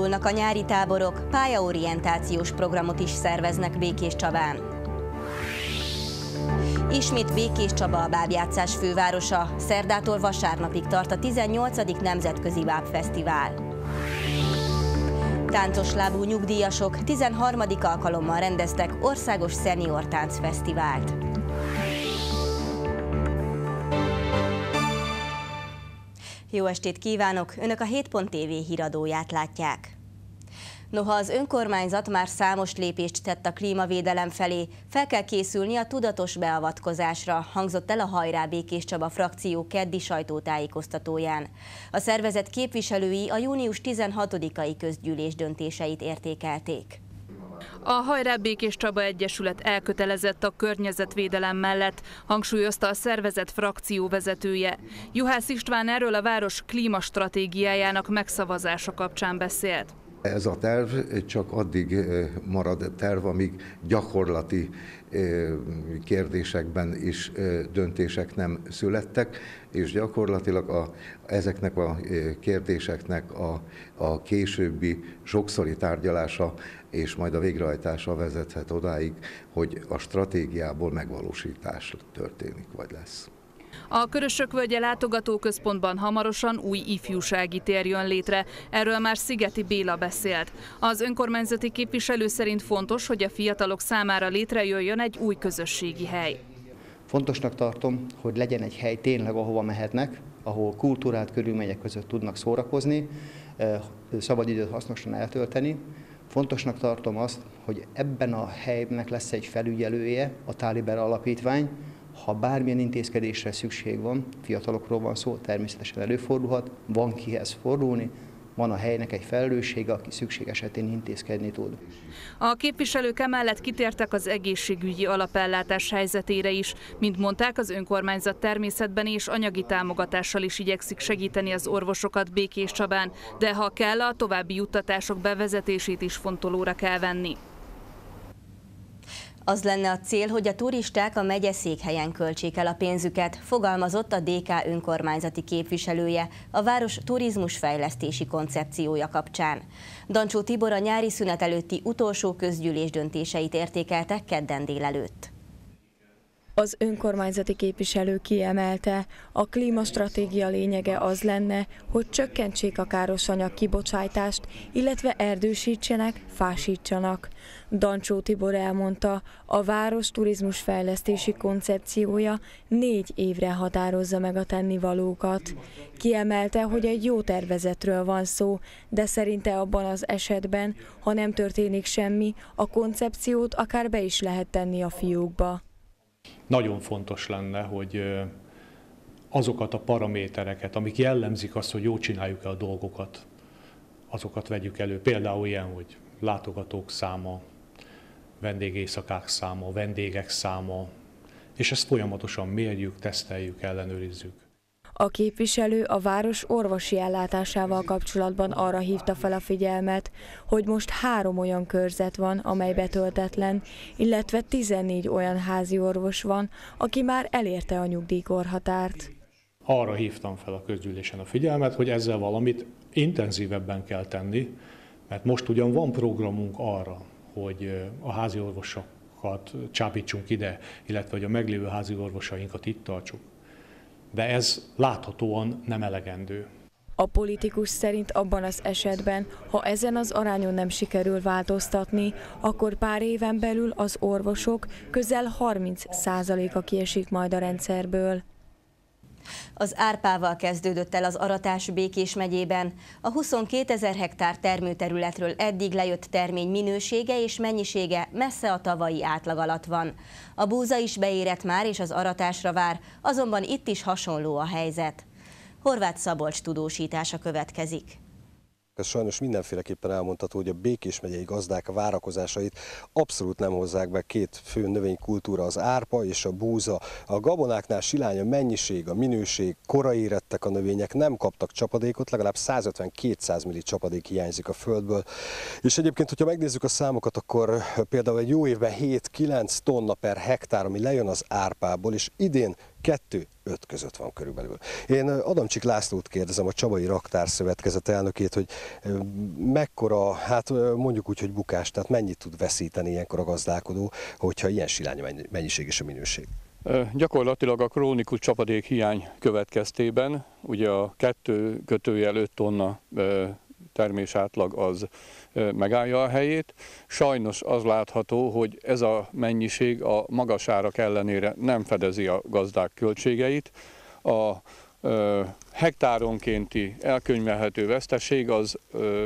Indulnak a nyári táborok, pályaorientációs programot is szerveznek Békéscsabán. Ismét Békéscsaba a bábjátszás fővárosa, szerdától vasárnapig tart a 18. Nemzetközi Bábfesztivál. Táncoslábú nyugdíjasok 13. alkalommal rendeztek országos szenior táncfesztivált. Jó estét kívánok! Önök a 7.tv híradóját látják. Noha az önkormányzat már számos lépést tett a klímavédelem felé, fel kell készülni a tudatos beavatkozásra, hangzott el a Hajrá Békéscsaba frakció keddi sajtótájékoztatóján. A szervezet képviselői a június 16-ai közgyűlés döntéseit értékelték. A Hajrá Békéscsaba Egyesület elkötelezett a környezetvédelem mellett, hangsúlyozta a szervezet frakció vezetője. Juhász István erről a város klímastratégiájának megszavazása kapcsán beszélt. Ez a terv csak addig marad terv, amíg gyakorlati kérdésekben is döntések nem születtek, és gyakorlatilag ezeknek a kérdéseknek a későbbi sokszori tárgyalása és majd a végrehajtása vezethet odáig, hogy a stratégiából megvalósítás történik, vagy lesz. A Körösök-völgye látogatóközpontban hamarosan új ifjúsági tér jön létre, erről már Szigeti Béla beszélt. Az önkormányzati képviselő szerint fontos, hogy a fiatalok számára létrejöjjön egy új közösségi hely. Fontosnak tartom, hogy legyen egy hely tényleg, ahova mehetnek, ahol kultúrált körülmények között tudnak szórakozni, szabadidőt hasznosan eltölteni. Fontosnak tartom azt, hogy ebben a helynek lesz egy felügyelője, a Táliber Alapítvány. Ha bármilyen intézkedésre szükség van, fiatalokról van szó, természetesen előfordulhat, van kihez fordulni, van a helynek egy felelőssége, aki szükség esetén intézkedni tud. A képviselők emellett kitértek az egészségügyi alapellátás helyzetére is. Mint mondták, az önkormányzat természetben és anyagi támogatással is igyekszik segíteni az orvosokat Békéscsabán, de ha kell, a további juttatások bevezetését is fontolóra kell venni. Az lenne a cél, hogy a turisták a megyeszékhelyen költsék el a pénzüket, fogalmazott a DK önkormányzati képviselője a város turizmusfejlesztési koncepciója kapcsán. Dancsó Tibor a nyári szünet előtti utolsó közgyűlés döntéseit értékelte kedden délelőtt. Az önkormányzati képviselő kiemelte, a klímastratégia lényege az lenne, hogy csökkentsék a károsanyag kibocsátást, illetve erdősítsenek, fásítsanak. Dancsó Tibor elmondta, a város turizmusfejlesztési koncepciója 4 évre határozza meg a tennivalókat. Kiemelte, hogy egy jó tervezetről van szó, de szerinte abban az esetben, ha nem történik semmi, a koncepciót akár be is lehet tenni a fiókba. Nagyon fontos lenne, hogy azokat a paramétereket, amik jellemzik azt, hogy jól csináljuk-e a dolgokat, azokat vegyük elő. Például ilyen, hogy látogatók száma, vendégéjszakák száma, vendégek száma, és ezt folyamatosan mérjük, teszteljük, ellenőrizzük. A képviselő a város orvosi ellátásával kapcsolatban arra hívta fel a figyelmet, hogy most 3 olyan körzet van, amely betöltetlen, illetve 14 olyan házi orvos van, aki már elérte a nyugdíjkorhatárt. Arra hívtam fel a közgyűlésen a figyelmet, hogy ezzel valamit intenzívebben kell tenni, mert most ugyan van programunk arra, hogy a házi orvosokat csábítsunk ide, illetve hogy a meglévő házi orvosainkat itt tartsuk. De ez láthatóan nem elegendő. A politikus szerint abban az esetben, ha ezen az arányon nem sikerül változtatni, akkor pár éven belül az orvosok közel 30%-a kiesik majd a rendszerből. Az árpával kezdődött el az aratás Békés megyében. A 22 000 hektár termőterületről eddig lejött termény minősége és mennyisége messze a tavalyi átlag alatt van. A búza is beérett már és az aratásra vár, azonban itt is hasonló a helyzet. Horváth Szabolcs tudósítása következik. Ez sajnos mindenféleképpen elmondható, hogy a Békés megyei gazdák várakozásait abszolút nem hozzák be. 2 fő növénykultúra, az árpa és a búza. A gabonáknál silány a mennyiség, a minőség, korai érettek a növények, nem kaptak csapadékot, legalább 150-200 milli csapadék hiányzik a földből. És egyébként, hogyha megnézzük a számokat, akkor például egy jó évben 7-9 tonna per hektár, ami lejön az árpából, és idén 2-5 között van körülbelül. Én Adamcsik Lászlót kérdezem, a Csabai Raktárszövetkezet elnökét, hogy mekkora, hát mondjuk úgy, hogy bukás, tehát mennyit tud veszíteni ilyenkor a gazdálkodó, hogyha ilyen silány mennyiség és a minőség? Gyakorlatilag a krónikus csapadék hiány következtében, ugye a 2/5 tonna termés átlag az megállja a helyét. Sajnos az látható, hogy ez a mennyiség a magas árak ellenére nem fedezi a gazdák költségeit. A hektáronkénti elkönyvelhető veszteség az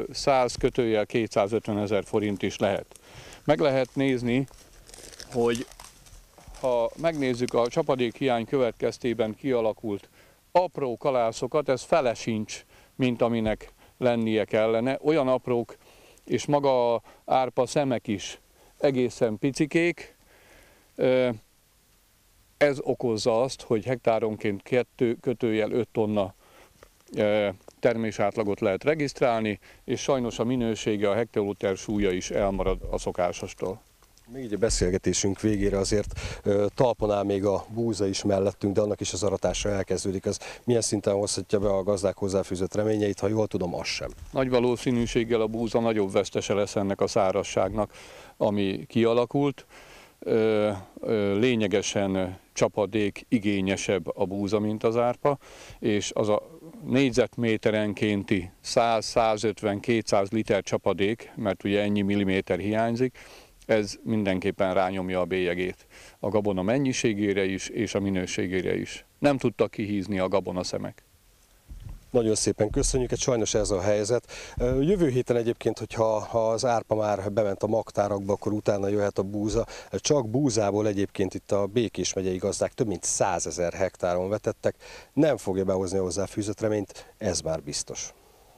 100-250 000 forint is lehet. Meg lehet nézni, hogy ha megnézzük a csapadékhiány következtében kialakult apró kalászokat, ez fele sincs, mint aminek lennie kellene. Olyan aprók, és maga a árpa szemek is egészen picikék. Ez okozza azt, hogy hektáronként 2/5 tonna termésátlagot lehet regisztrálni, és sajnos a minősége, a hektoliter súlya is elmarad a szokásostól. Még így a beszélgetésünk végére azért talpon áll még a búza is mellettünk, de annak is az aratása elkezdődik. Az milyen szinten hozhatja be a gazdák hozzáfűzött reményeit, ha jól tudom, az sem? Nagy valószínűséggel a búza nagyobb vesztese lesz ennek a szárazságnak, ami kialakult. Lényegesen csapadék igényesebb a búza, mint az árpa, és az a négyzetméterenkénti 100-150-200 liter csapadék, mert ugye ennyi milliméter hiányzik, ez mindenképpen rányomja a bélyegét a gabona mennyiségére is, és a minőségére is. Nem tudtak kihízni a gabonaszemek. Nagyon szépen köszönjük, sajnos ez a helyzet. Jövő héten egyébként, hogyha az árpa már bement a magtárakba, akkor utána jöhet a búza. Csak búzából egyébként itt a Békés megyei gazdák több mint 100 000 hektáron vetettek. Nem fogja behozni a hozzáfűzött reményt, ez már biztos.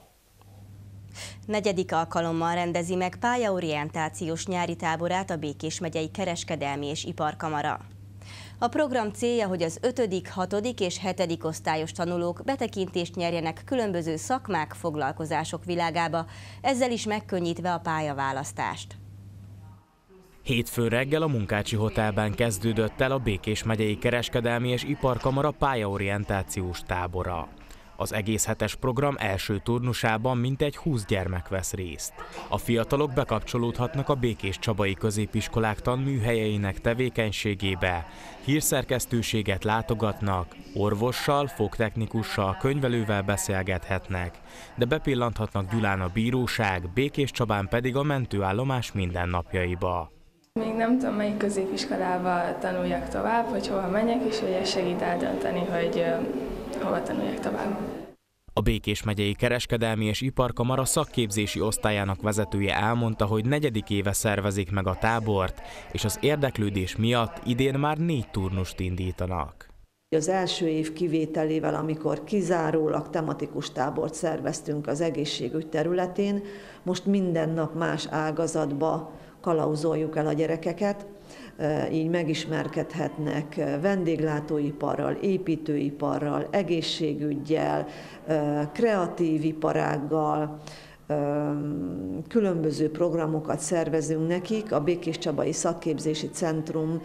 4. alkalommal rendezi meg pályaorientációs nyári táborát a Békés megyei Kereskedelmi és Iparkamara. A program célja, hogy az 5., 6. és 7. osztályos tanulók betekintést nyerjenek különböző szakmák, foglalkozások világába, ezzel is megkönnyítve a pályaválasztást. Hétfő reggel a Munkácsi Hotelben kezdődött el a Békés megyei Kereskedelmi és Iparkamara pályaorientációs tábora. Az egész hetes program első turnusában mintegy 20 gyermek vesz részt. A fiatalok bekapcsolódhatnak a békés-csabai középiskolák tanműhelyeinek tevékenységébe, hírszerkesztőséget látogatnak, orvossal, fogtechnikussal, könyvelővel beszélgethetnek, de bepillanthatnak Gyulán a bíróság, Békés-Csabán pedig a mentőállomás mindennapjaiba. Még nem tudom, melyik középiskolába tanuljak tovább, hogy hova menjek, és hogy ez segít eldönteni, hogy hova tanuljak tovább. A Békés megyei Kereskedelmi és Iparkamara szakképzési osztályának vezetője elmondta, hogy 4. éve szervezik meg a tábort, és az érdeklődés miatt idén már 4 turnust indítanak. Az első év kivételével, amikor kizárólag tematikus tábort szerveztünk az egészségügy területén, most minden nap más ágazatba kalauzoljuk el a gyerekeket, így megismerkedhetnek vendéglátóiparral, építőiparral, egészségüggyel, kreatív iparággal, különböző programokat szervezünk nekik, a Békés-Csabai Szakképzési Centrumnak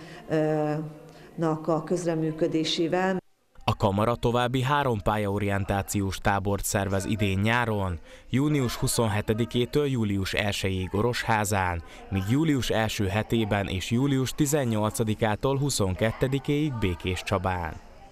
a közreműködésével. A kamara további 3 pályaorientációs tábort szervez idén nyáron, június 27-től július 1-ig Orosházán, míg július első hetében és július 18-ától 22-ig Békés-Csabán.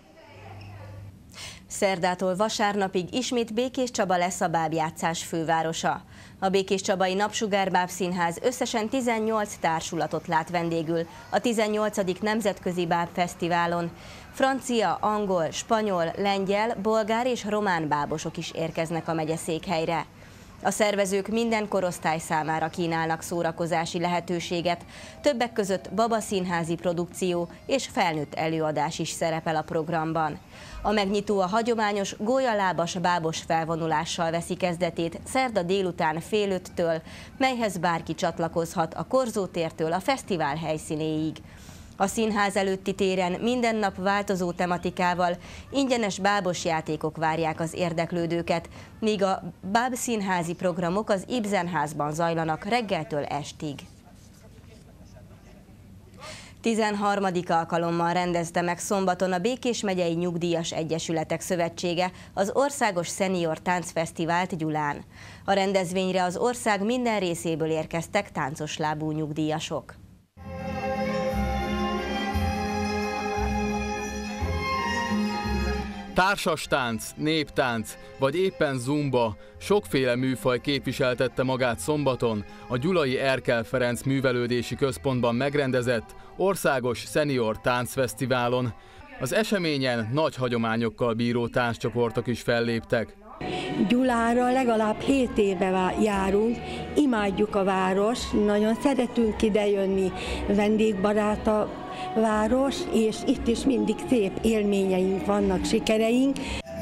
Szerdától vasárnapig ismét Békés-Csaba lesz a bábjátszás fővárosa. A Békés-Csabai Napsugár Bábszínház összesen 18 társulatot lát vendégül a 18. Nemzetközi Bábfesztiválon. Francia, angol, spanyol, lengyel, bolgár és román bábosok is érkeznek a megyeszékhelyre. A szervezők minden korosztály számára kínálnak szórakozási lehetőséget, többek között babaszínházi produkció és felnőtt előadás is szerepel a programban. A megnyitó a hagyományos gólyalábas bábos felvonulással veszi kezdetét szerda délután fél 5-től, melyhez bárki csatlakozhat a Korzó tértől a fesztivál helyszínéig. A színház előtti téren minden nap változó tematikával ingyenes bábos játékok várják az érdeklődőket, míg a bábszínházi programok az Ibsen házban zajlanak reggeltől estig. 13. alkalommal rendezte meg szombaton a Békés megyei Nyugdíjas Egyesületek Szövetsége az Országos Szenior Táncfesztivált Gyulán. A rendezvényre az ország minden részéből érkeztek táncoslábú nyugdíjasok. Társastánc, néptánc vagy éppen zumba, sokféle műfaj képviseltette magát szombaton a gyulai Erkel Ferenc Művelődési Központban megrendezett Országos Szenior Táncfesztiválon. Az eseményen nagy hagyományokkal bíró tánccsoportok is felléptek. Gyulára legalább 7 éve járunk, imádjuk a város, nagyon szeretünk idejönni, vendégbarát a város, és itt is mindig szép élményeink vannak, sikereink.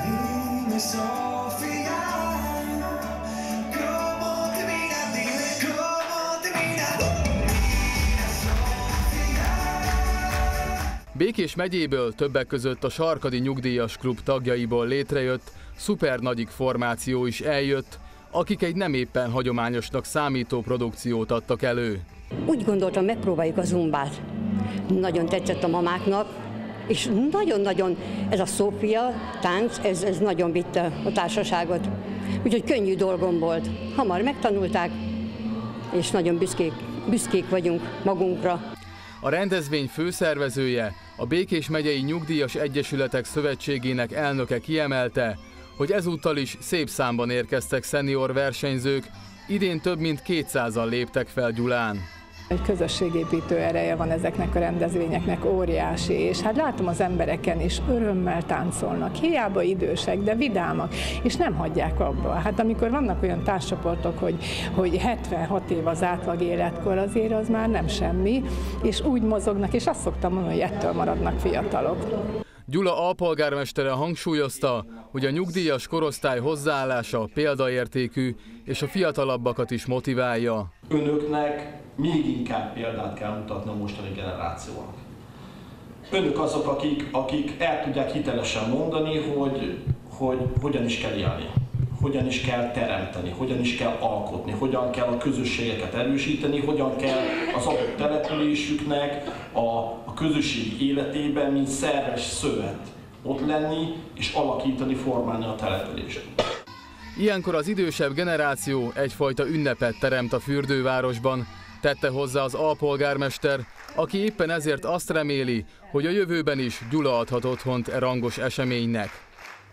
Békés megyéből többek között a Sarkadi Nyugdíjas Klub tagjaiból létrejött szupernagyi formáció is eljött, akik egy nem éppen hagyományosnak számító produkciót adtak elő. Úgy gondoltam, megpróbáljuk a zumbát. Nagyon tetszett a mamáknak, és nagyon-nagyon ez a Szófia tánc, ez nagyon vitte a társaságot. Úgyhogy könnyű dolgom volt. Hamar megtanulták, és nagyon büszkék vagyunk magunkra. A rendezvény főszervezője, a Békés megyei Nyugdíjas Egyesületek Szövetségének elnöke kiemelte, hogy ezúttal is szép számban érkeztek szenior versenyzők, idén több mint 200-an léptek fel Gyulán. Egy közösségépítő ereje van ezeknek a rendezvényeknek, óriási, és hát látom az embereken is, örömmel táncolnak, hiába idősek, de vidámak, és nem hagyják abba. Hát amikor vannak olyan társcsoportok, hogy 76 év az átlag életkor, azért az már nem semmi, és úgy mozognak, és azt szoktam mondani, hogy ettől maradnak fiatalok. Gyula alpolgármestere hangsúlyozta, hogy a nyugdíjas korosztály hozzáállása példaértékű, és a fiatalabbakat is motiválja. Önöknek még inkább példát kell mutatni a mostani generációnak. Önök azok, akik el tudják hitelesen mondani, hogy hogyan is kell élni, hogyan is kell teremteni, hogyan is kell alkotni, hogyan kell a közösségeket erősíteni, hogyan kell az adott településüknek a közösségi életében, mint szerves szövet ott lenni és alakítani, formálni a települést. Ilyenkor az idősebb generáció egyfajta ünnepet teremt a fürdővárosban, tette hozzá az alpolgármester, aki éppen ezért azt reméli, hogy a jövőben is Gyula adhat otthont e rangos eseménynek.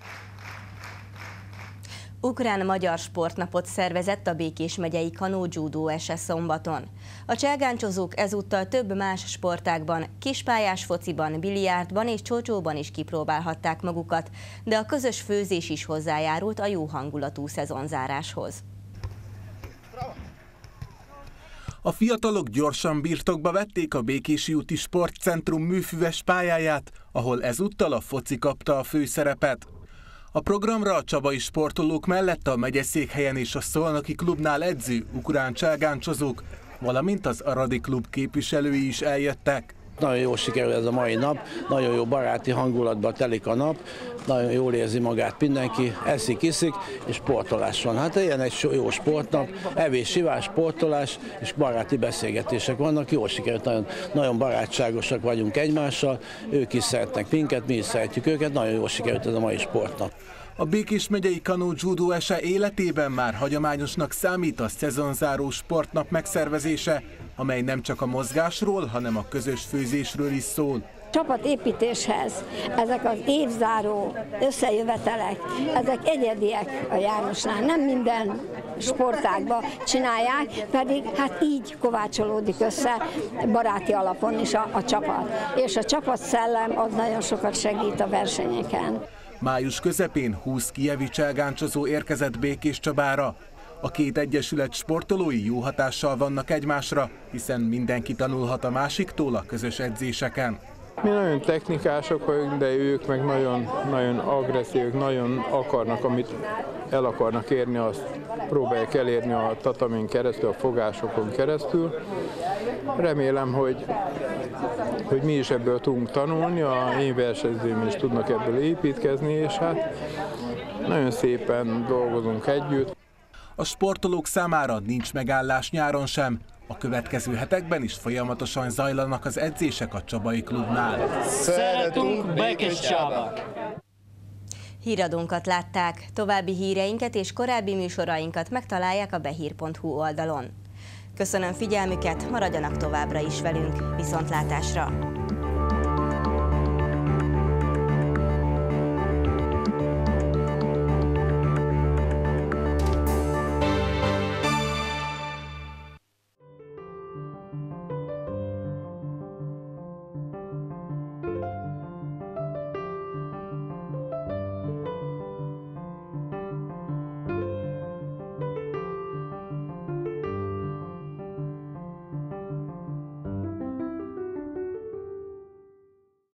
Ukrán-magyar sportnapot szervezett a Békés megyei kanó-dzsúdó SS szombaton. A cselgáncsozók ezúttal több más sportágban, kispályás fociban, biliárdban és csócsóban is kipróbálhatták magukat, de a közös főzés is hozzájárult a jó hangulatú szezonzáráshoz. A fiatalok gyorsan birtokba vették a Békési úti sportcentrum műfüves pályáját, ahol ezúttal a foci kapta a főszerepet. A programra a csabai sportolók mellett a megyeszékhelyen és a Szolnoki klubnál edző ukrán cselgáncsozók, valamint az Aradi klub képviselői is eljöttek. Nagyon jól sikerül ez a mai nap, nagyon jó baráti hangulatban telik a nap, nagyon jól érzi magát mindenki, eszik, iszik, és sportolás van. Hát ilyen egy jó sportnap, evés, ivás, sportolás és baráti beszélgetések vannak, jól sikerült, nagyon barátságosak vagyunk egymással, ők is szeretnek minket, mi is szeretjük őket, nagyon jól sikerült ez a mai sportnap. A Békés megyei kanó-dzsúdó ese életében már hagyományosnak számít a szezonzáró sportnap megszervezése, amely nem csak a mozgásról, hanem a közös főzésről is szól. Csapatépítéshez ezek az évzáró összejövetelek, ezek egyediek a Jánosnál. Nem minden sportágban csinálják, pedig hát így kovácsolódik össze baráti alapon is a csapat. És a csapatszellem az nagyon sokat segít a versenyeken. Május közepén 20 kijevi cselgáncsozó érkezett Békéscsabára. A két egyesület sportolói jó hatással vannak egymásra, hiszen mindenki tanulhat a másiktól a közös edzéseken. Mi nagyon technikások vagyunk, de ők meg nagyon agresszívek, nagyon akarnak, amit el akarnak érni, azt próbálják elérni a tatamin keresztül, a fogásokon keresztül. Remélem, hogy mi is ebből tudunk tanulni, a én versenyzőim is tudnak ebből építkezni, és hát nagyon szépen dolgozunk együtt. A sportolók számára nincs megállás nyáron sem. A következő hetekben is folyamatosan zajlanak az edzések a Csabai klubnál. Szeretünk Békés Csabát! Híradónkat látták, további híreinket és korábbi műsorainkat megtalálják a behír.hu oldalon. Köszönöm figyelmüket, maradjanak továbbra is velünk, viszontlátásra!